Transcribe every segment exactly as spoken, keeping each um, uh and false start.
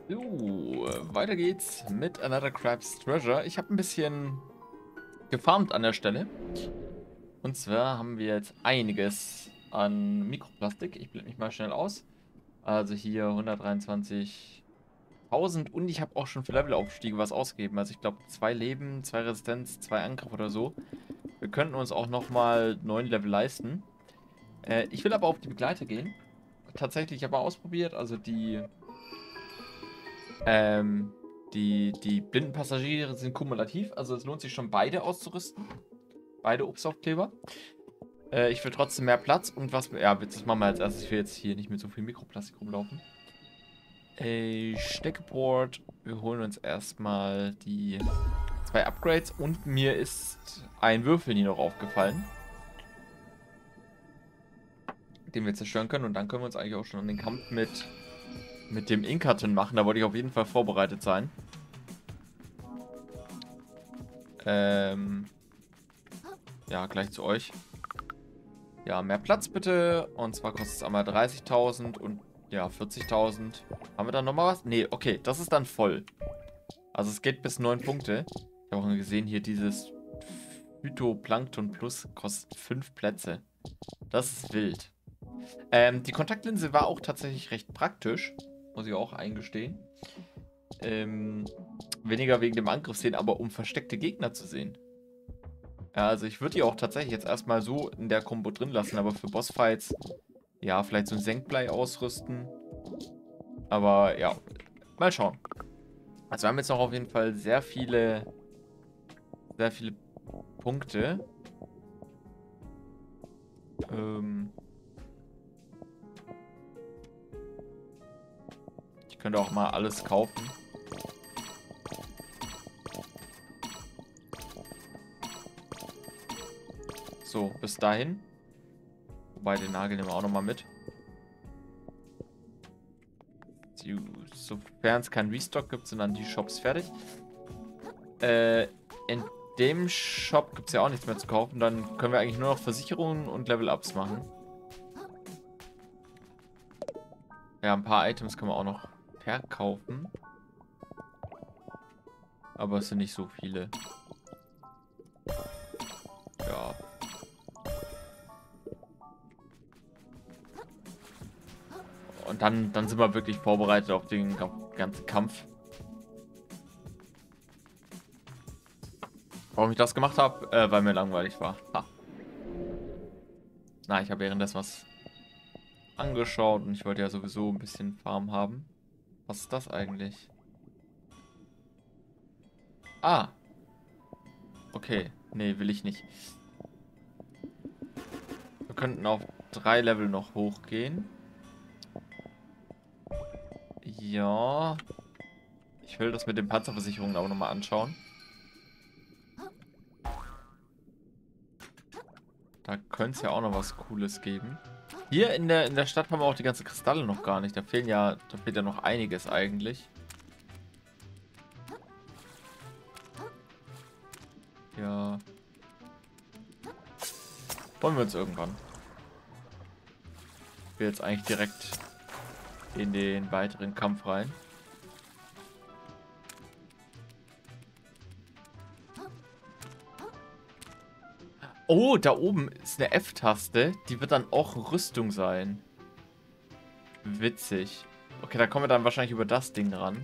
So, weiter geht's mit Another Crab's Treasure. Ich habe ein bisschen gefarmt an der Stelle. Und zwar haben wir jetzt einiges an Mikroplastik. Ich blende mich mal schnell aus. Also hier hundertdreiundzwanzigtausend und ich habe auch schon für Levelaufstiege was ausgegeben. Also ich glaube zwei Leben, zwei Resistenz, zwei Angriff oder so. Wir könnten uns auch nochmal neun Level leisten. Äh, ich will aber auf die Begleiter gehen. Tatsächlich aber ausprobiert. Also die Ähm, die, die blinden Passagiere sind kumulativ, also es lohnt sich schon beide auszurüsten. Beide Obstaufkleber. Äh, ich will trotzdem mehr Platz und was. Ja, das machen wir als erstes. Ich will jetzt hier nicht mit so viel Mikroplastik rumlaufen. Äh, Steckboard. Wir holen uns erstmal die zwei Upgrades und mir ist ein Würfel hier noch aufgefallen, den wir zerstören können und dann können wir uns eigentlich auch schon an den Kampf mit, mit dem Inkaton machen. Da wollte ich auf jeden Fall vorbereitet sein. Ähm. Ja, gleich zu euch. Ja, mehr Platz bitte. Und zwar kostet es einmal dreißigtausend und ja, vierzigtausend. Haben wir da nochmal was? Nee, okay, das ist dann voll. Also es geht bis neun Punkte. Ich habe auch gesehen, hier dieses Phytoplankton Plus kostet fünf Plätze. Das ist wild. Ähm, die Kontaktlinse war auch tatsächlich recht praktisch. Muss ich auch eingestehen. Ähm, weniger wegen dem Angriff sehen, aber um versteckte Gegner zu sehen. Ja, also ich würde die auch tatsächlich jetzt erstmal so in der Kombo drin lassen, aber für Bossfights, ja, vielleicht so ein Senkblei ausrüsten. Aber ja, mal schauen. Also wir haben jetzt noch auf jeden Fall sehr viele, sehr viele Punkte. Ähm ich könnte auch mal alles kaufen. So, bis dahin. Wobei, den Nagel nehmen wir auch nochmal mit. Sofern es keinen Restock gibt, sind dann die Shops fertig. Äh, in dem Shop gibt es ja auch nichts mehr zu kaufen. Dann können wir eigentlich nur noch Versicherungen und Level-Ups machen. Ja, ein paar Items können wir auch noch verkaufen. Aber es sind nicht so viele. Ja. Und dann, dann sind wir wirklich vorbereitet auf den ganzen Kampf. Warum ich das gemacht habe? Äh, weil mir langweilig war. Ha. Na, ich habe währenddessen was angeschaut und ich wollte ja sowieso ein bisschen Farm haben. Was ist das eigentlich? Ah. Okay. Nee, will ich nicht. Wir könnten auf drei Level noch hochgehen. Ja. Ich will das mit den Panzerversicherungen aber nochmal anschauen. Da könnte es ja auch noch was Cooles geben. Hier in der, in der Stadt haben wir auch die ganzen Kristalle noch gar nicht. Da fehlen ja, da fehlt ja noch einiges eigentlich. Ja. Wollen wir uns irgendwann. Ich will jetzt eigentlich direkt in den weiteren Kampf rein. Oh, da oben ist eine F-Taste. Die wird dann auch Rüstung sein. Witzig. Okay, da kommen wir dann wahrscheinlich über das Ding ran.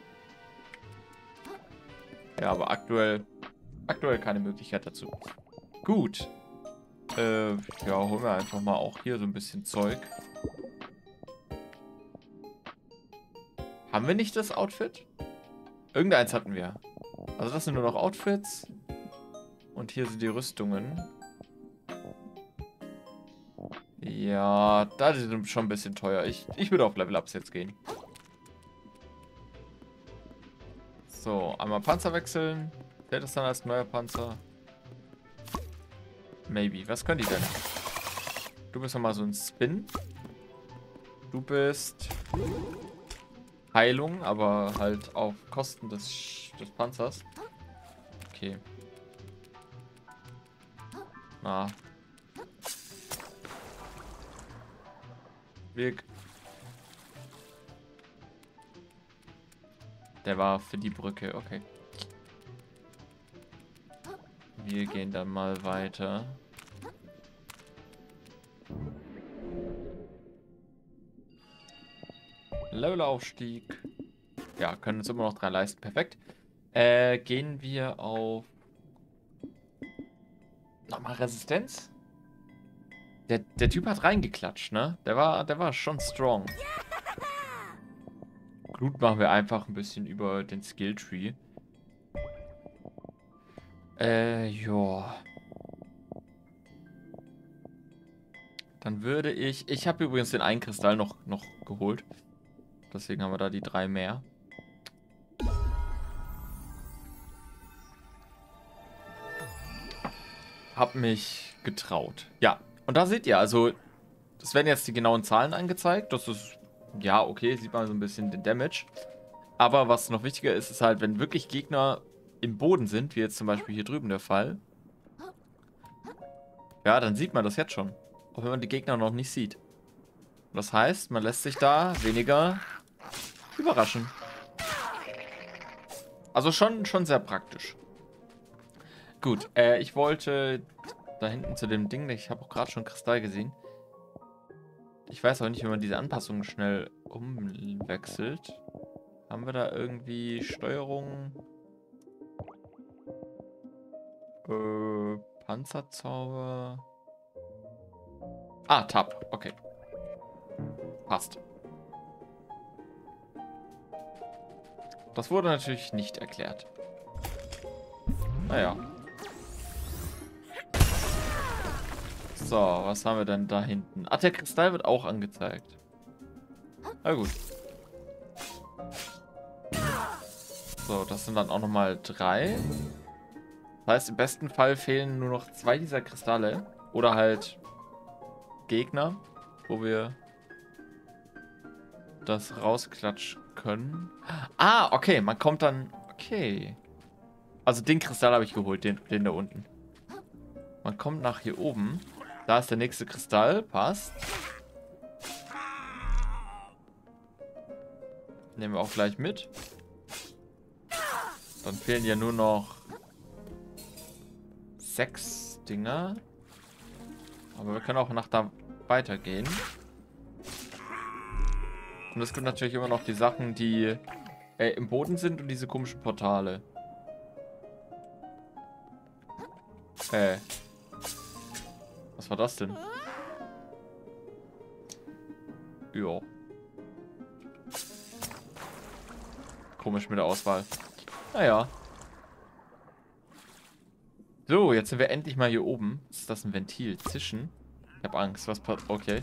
Ja, aber aktuell, aktuell keine Möglichkeit dazu. Gut. Äh, ja, holen wir einfach mal auch hier so ein bisschen Zeug. Haben wir nicht das Outfit? Irgendeins hatten wir. Also das sind nur noch Outfits. Und hier sind die Rüstungen. Ja, da sind schon ein bisschen teuer. Ich, ich würde auf Level Ups jetzt gehen. So, einmal Panzer wechseln. Zählt das dann als neuer Panzer? Maybe. Was können die denn? Du bist nochmal so ein Spin. Du bist Heilung, aber halt auf Kosten des, des Panzers. Okay. Na. Wir der war für die Brücke. Okay. Wir gehen dann mal weiter. Levelaufstieg. Ja, können uns immer noch drei leisten. Perfekt. Äh, gehen wir auf... Nochmal Resistenz? Der, der Typ hat reingeklatscht, ne? Der war, der war schon strong. Glut machen wir einfach ein bisschen über den Skilltree. Äh, ja. Dann würde ich... Ich habe übrigens den einen Kristall noch, noch geholt. Deswegen haben wir da die drei mehr. Hab mich getraut. Ja, und da seht ihr, also, es werden jetzt die genauen Zahlen angezeigt. Das ist, ja, okay, sieht man so ein bisschen den Damage. Aber was noch wichtiger ist, ist halt, wenn wirklich Gegner im Boden sind, wie jetzt zum Beispiel hier drüben der Fall. Ja, dann sieht man das jetzt schon. Auch wenn man die Gegner noch nicht sieht. Das heißt, man lässt sich da weniger überraschen. Also schon, schon sehr praktisch. Gut, äh, ich wollte da hinten zu dem Ding, ich habe auch gerade schon Kristall gesehen. Ich weiß auch nicht, wenn man diese Anpassungen schnell umwechselt. Haben wir da irgendwie Steuerung? Äh, Panzerzauber. Ah, Tab, okay. Passt. Das wurde natürlich nicht erklärt. Naja. So, was haben wir denn da hinten? Ah, der Kristall wird auch angezeigt. Na gut. So, das sind dann auch nochmal drei. Das heißt, im besten Fall fehlen nur noch zwei dieser Kristalle. Oder halt Gegner, wo wir das rausklatschen können. Ah, okay, man kommt dann... Okay. Also den Kristall habe ich geholt, den, den da unten. Man kommt nach hier oben. Da ist der nächste Kristall. Passt. Nehmen wir auch gleich mit. Dann fehlen ja nur noch sechs Dinger. Aber wir können auch nach da weitergehen. Und es gibt natürlich immer noch die Sachen, die äh, im Boden sind und diese komischen Portale. Äh. Was war das denn? Ja. Komisch mit der Auswahl. Naja. So, jetzt sind wir endlich mal hier oben. Ist das ein Ventil? Zischen? Ich habe Angst. Was passiert? Okay.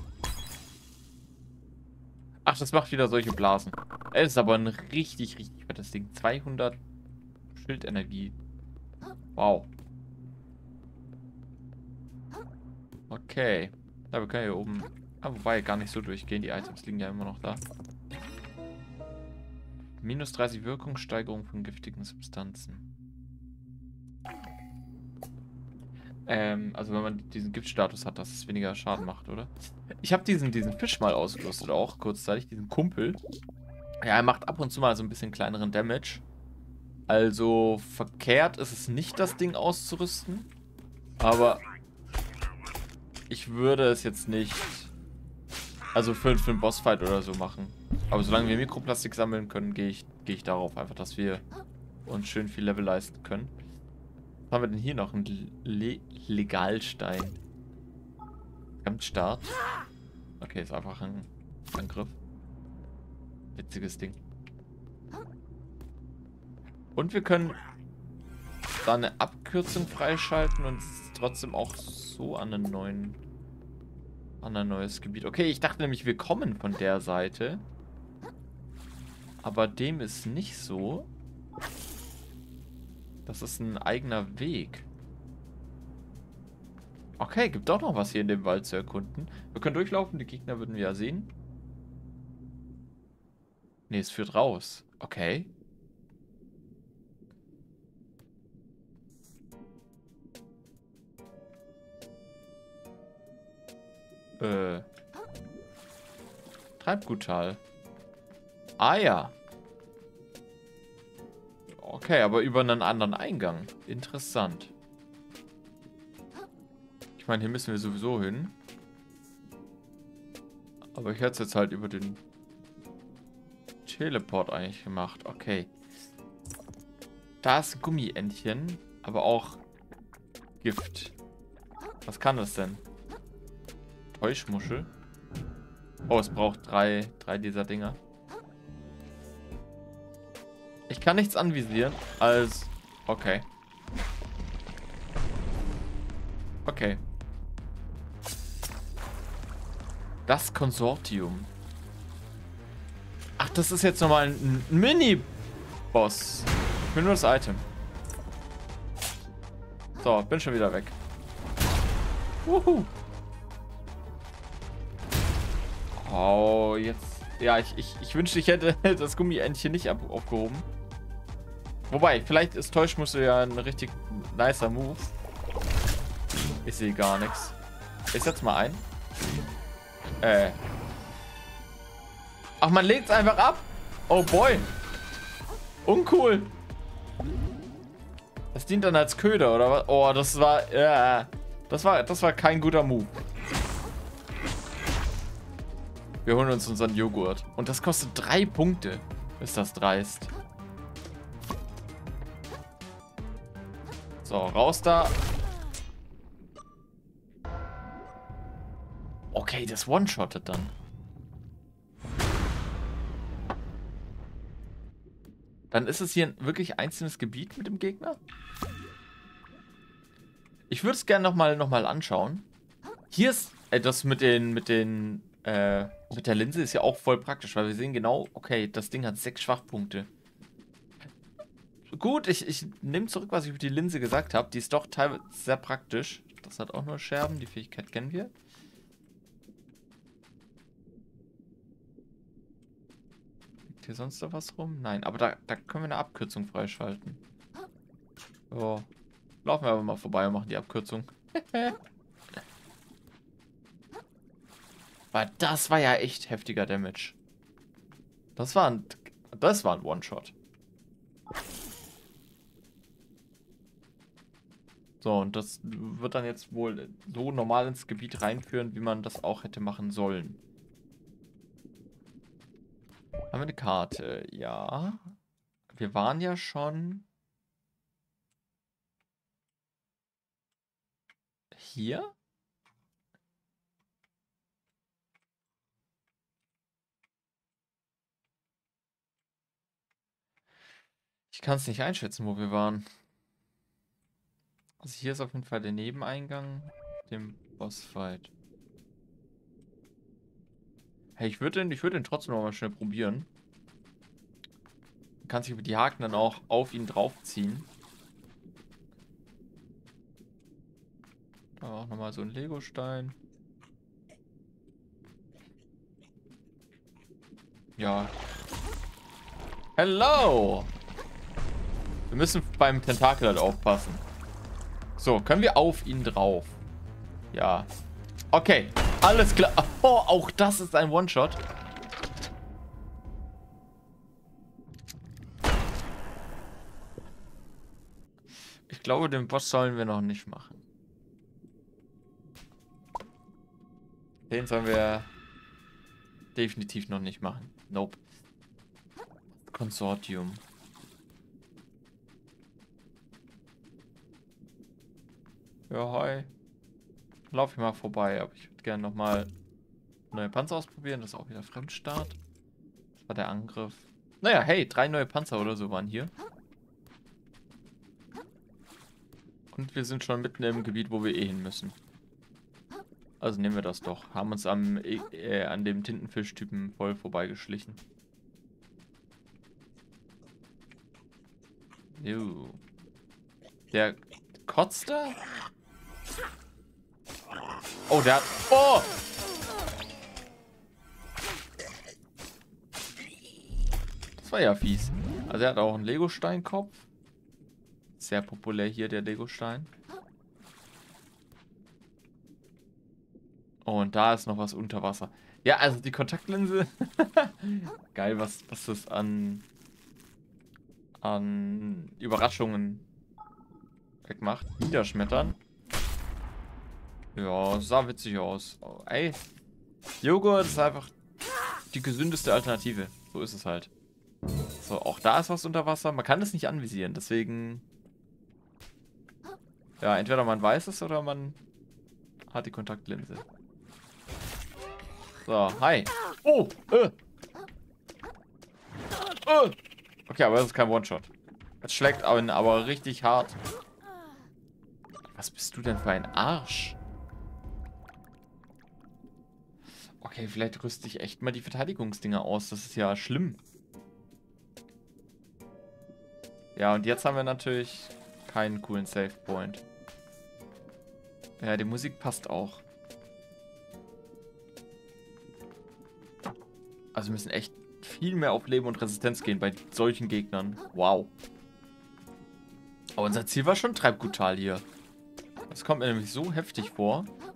Ach, das macht wieder solche Blasen. Es ist aber ein richtig, richtig fettes Ding. zweihundert Schildenergie. Wow. Okay. Ja, wir können hier oben... Ah, wobei, gar nicht so durchgehen. Die Items liegen ja immer noch da. Minus dreißig Wirkungssteigerung von giftigen Substanzen. Ähm, also wenn man diesen Giftstatus hat, dass es weniger Schaden macht, oder? Ich habe diesen, diesen Fisch mal ausgerüstet, auch kurzzeitig, diesen Kumpel. Ja, er macht ab und zu mal so ein bisschen kleineren Damage. Also verkehrt ist es nicht, das Ding auszurüsten. Aber ich würde es jetzt nicht, also für, für einen Bossfight oder so machen. Aber solange wir Mikroplastik sammeln können, gehe ich, gehe ich darauf einfach, dass wir uns schön viel Level leisten können. Was haben wir denn hier noch? Ein Le Legalstein. Ganz Start. Okay, ist einfach ein Angriff. Witziges Ding. Und wir können da eine Abkürzung freischalten und trotzdem auch so an einen neuen, an ein neues Gebiet. Okay, ich dachte nämlich, wir kommen von der Seite. Aber dem ist nicht so. Das ist ein eigener Weg. Okay, gibt doch noch was hier in dem Wald zu erkunden. Wir können durchlaufen, die Gegner würden wir ja sehen. Ne, es führt raus. Okay. Äh. Treibguttal. Ah ja. Okay, aber über einen anderen Eingang. Interessant. Ich meine, hier müssen wir sowieso hin. Aber ich hätte es jetzt halt über den Teleport eigentlich gemacht. Okay. Da ist ein Gummientchen, aber auch Gift. Was kann das denn? Täuschmuschel? Oh, es braucht drei, drei dieser Dinger. Ich kann nichts anvisieren als... Okay. Okay. Das Konsortium. Ach, das ist jetzt nochmal ein, ein Mini-Boss. Ich will nur das Item. So, bin schon wieder weg. Wuhu. Oh, jetzt... Ja, ich, ich, ich wünschte, ich hätte das Gummientchen nicht ab aufgehoben. Wobei, vielleicht ist Täuschmuschel ja ein richtig nicer Move. Ich sehe gar nichts. Ich setz mal ein. Äh. Ach, man legt es einfach ab? Oh boy. Uncool. Das dient dann als Köder, oder was? Oh, das war... Ja. Das war, das war kein guter Move. Wir holen uns unseren Joghurt. Und das kostet drei Punkte. Ist das dreist. So, raus da. Okay, das one-shottet dann. Dann ist es hier ein wirklich einzelnes Gebiet mit dem Gegner. Ich würde es gerne nochmal noch mal anschauen. Hier ist äh, das mit den, mit den, äh, mit der Linse ist ja auch voll praktisch, weil wir sehen genau, okay, das Ding hat sechs Schwachpunkte. Gut, ich, ich nehme zurück, was ich über die Linse gesagt habe. Die ist doch teilweise sehr praktisch. Das hat auch nur Scherben, die Fähigkeit kennen wir. Liegt hier sonst noch was rum? Nein, aber da, da können wir eine Abkürzung freischalten. So. Laufen wir aber mal vorbei und machen die Abkürzung. Weil das war ja echt heftiger Damage. Das war ein, das war ein One-Shot. So, und das wird dann jetzt wohl so normal ins Gebiet reinführen, wie man das auch hätte machen sollen. Haben wir eine Karte? Ja. Wir waren ja schon... Hier? Ich kann es nicht einschätzen, wo wir waren. Also hier ist auf jeden Fall der Nebeneingang, dem Bossfight. Hey, ich würde den, ich würde den trotzdem noch mal schnell probieren. Man kann sich über die Haken dann auch auf ihn draufziehen. Da auch nochmal so ein Legostein. Ja. Hello! Wir müssen beim Tentakel halt aufpassen. So, können wir auf ihn drauf? Ja. Okay, alles klar. Oh, auch das ist ein One-Shot. Ich glaube, den Boss sollen wir noch nicht machen. Den sollen wir definitiv noch nicht machen. Nope. Konsortium. Ja, hi. Lauf ich mal vorbei, aber ich würde gerne nochmal neue Panzer ausprobieren. Das ist auch wieder Fremdstart. Das war der Angriff. Naja, hey, drei neue Panzer oder so waren hier. Und wir sind schon mitten im Gebiet, wo wir eh hin müssen. Also nehmen wir das doch. Haben uns am, äh, an dem Tintenfisch-Typen voll vorbeigeschlichen. Juh. Der kotzt da? Oh, der hat... Oh! Das war ja fies. Also er hat auch einen Lego-Steinkopf. Sehr populär hier, der Lego-Stein. Oh, und da ist noch was unter Wasser. Ja, also die Kontaktlinse. Geil, was, was das an, an Überraschungen wegmacht. Niederschmettern. Ja, sah witzig aus. Oh, ey, Joghurt ist einfach die gesündeste Alternative. So ist es halt. So, auch da ist was unter Wasser. Man kann es nicht anvisieren, deswegen... Ja, entweder man weiß es oder man hat die Kontaktlinse. So, hi. Oh, äh. Äh. Okay, aber das ist kein One-Shot. Das schlägt einen aber richtig hart. Was bist du denn für ein Arsch? Okay, vielleicht rüste ich echt mal die Verteidigungsdinger aus. Das ist ja schlimm. Ja, und jetzt haben wir natürlich keinen coolen Save Point. Ja, die Musik passt auch. Also wir müssen echt viel mehr auf Leben und Resistenz gehen bei solchen Gegnern. Wow. Aber unser Ziel war schon Treibguttal hier. Das kommt mir nämlich so heftig vor.